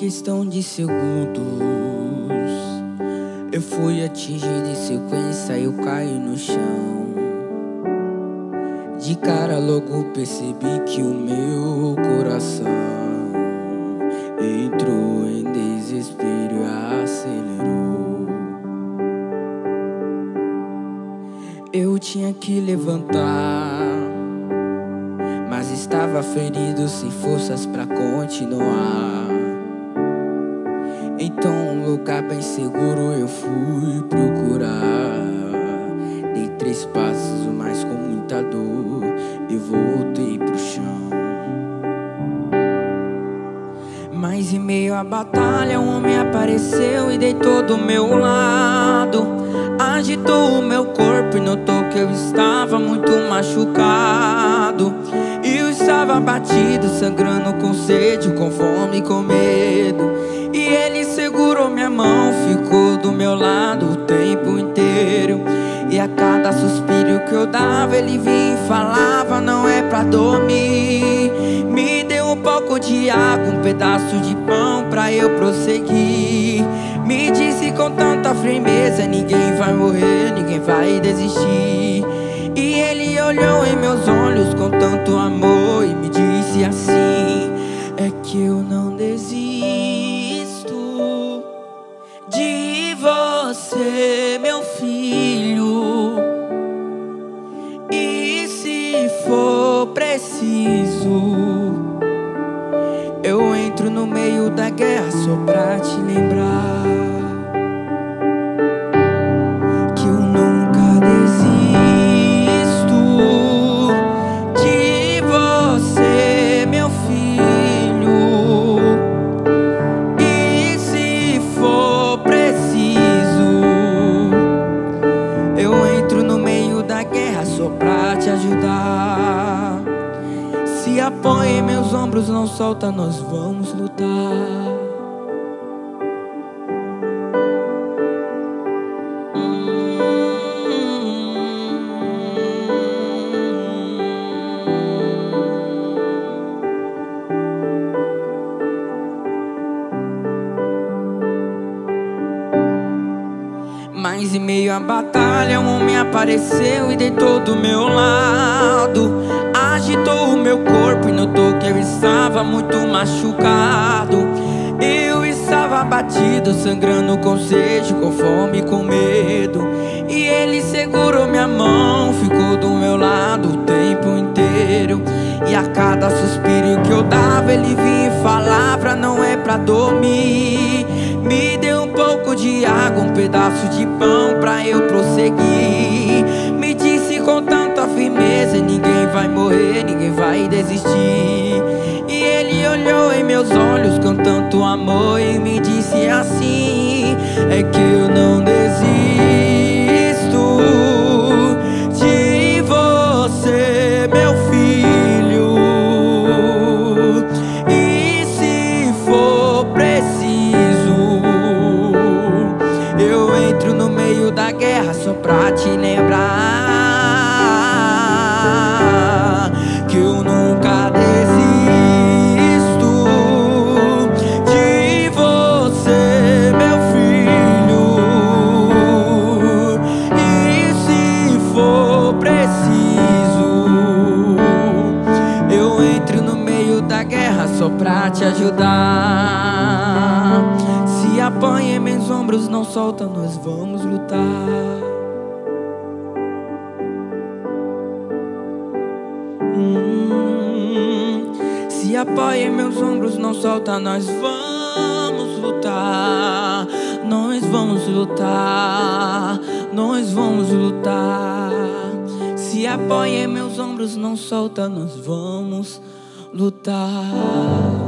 questão de segundos, eu fui atingido em sequência e eu caí no chão. De cara logo percebi que o meu coração entrou em desespero e acelerou. Eu tinha que levantar, mas estava ferido, sem forças pra continuar. Então um lugar bem seguro eu fui procurar. Dei 3 passos, mas com muita dor eu voltei pro chão. Mas em meio à batalha um homem apareceu e deitou do meu lado. Agitou o meu corpo e notou que eu estava muito machucado. Eu estava abatido, sangrando com sede, com fome e com medo. E ele segurou minha mão, ficou do meu lado o tempo inteiro. E a cada suspiro que eu dava, ele vinha e falava: não é pra dormir. Me deu um pouco de água, um pedaço de pão pra eu prosseguir. Me disse com tanta firmeza: ninguém vai morrer, ninguém vai desistir. E ele olhou em meus olhos com tanto amor e me disse assim: é que eu não desisto de você, meu filho. E se for preciso, eu entro no meio da guerra só pra te lembrar que eu nunca desisto de você, meu filho. E se for preciso, eu entro no meio da guerra só pra te ajudar. Se apoia em meus ombros, não solta, nós vamos lutar. Mas em meio à batalha um homem apareceu e deitou do meu lado. Agitou o meu corpo e notou que eu estava muito machucado. Eu estava abatido, sangrando com sede, com fome e com medo. E ele segurou minha mão, ficou do meu lado o tempo inteiro. E a cada suspiro que eu dava, ele vinha e falava: não é pra dormir. Me deu um pouco de água, um pedaço de pão pra eu prosseguir. Me disse com tanta firmeza: ninguém vai morrer, ninguém vai desistir. E ele olhou em meus olhos com tanto amor e me disse assim: é que eu não desisto de você, meu filho. E se for preciso, eu entro no meio da guerra só pra te lembrar que eu nunca desisto de você, meu filho. E se for preciso, eu entro no meio da guerra só pra te ajudar. Se apoia em meus ombros, não solta, nós vamos lutar. Se apoia em meus ombros, não solta, nós vamos lutar. Nós vamos lutar, nós vamos lutar. Se apoia em meus ombros, não solta, nós vamos lutar.